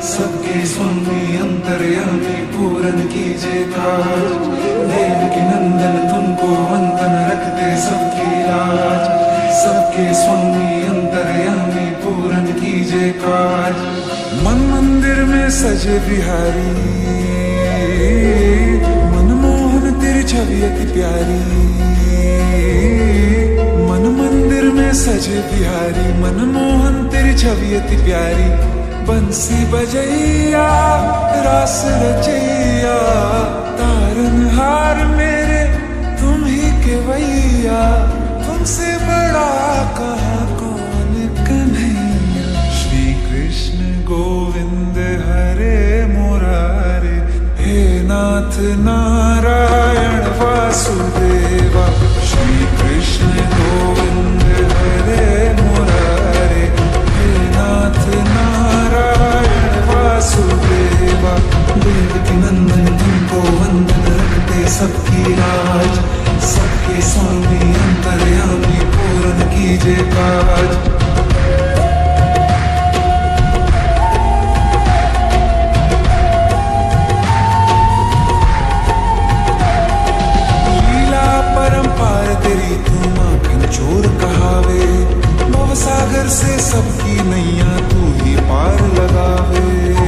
सबके स्वामी अंतर्यामी पूरन कीजिए काज। देवकी नंदन तुमको वंदन रखते सबकी लाज। सबके स्वामी अंतर्यामी पूरन कीजिए काज। मन मंदिर में सजे बिहारी, मनमोहन तेरी छवि अति प्यारी। मन मंदिर में सजे बिहारी, मनमोहन तेरी छवि अति प्यारी। बंसी बजैया रास रचैया, तारनहार मेरे तुम ही केवैया। तुमसे बड़ा कहाँ कौन कन्हैया। श्री कृष्ण गोविंद हरे मुरारे, हे नाथ नारायण वासुदेवा। श्री कृष्ण गोविंद हरे मुरारे, हे नाथ नारायण वासुदेवा। देवकी नंदन तुमको वंदन रखते सबकी लाज। सबके स्वामी अंतर्यामी पूरन कीजिए काज। चोर कहावे, भवसागर से सबकी नैया तू ही पार लगावे।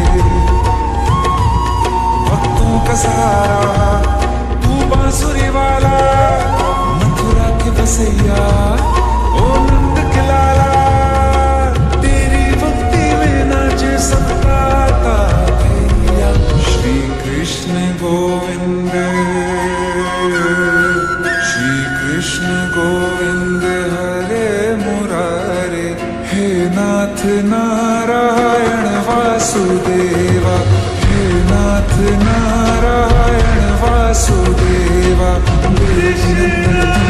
भक्तों का सहारा तू बांसुरी वाला, मथुरा के बसैया ओ नंद के लाला। तेरी भक्ति में नाचे सबका ताकैया। श्री कृष्ण गोविंद, श्री कृष्ण गोविंद हरे मुरारे, हे नाथ नारायण वासुदेवा। हे नाथ नारायण वासुदेवा।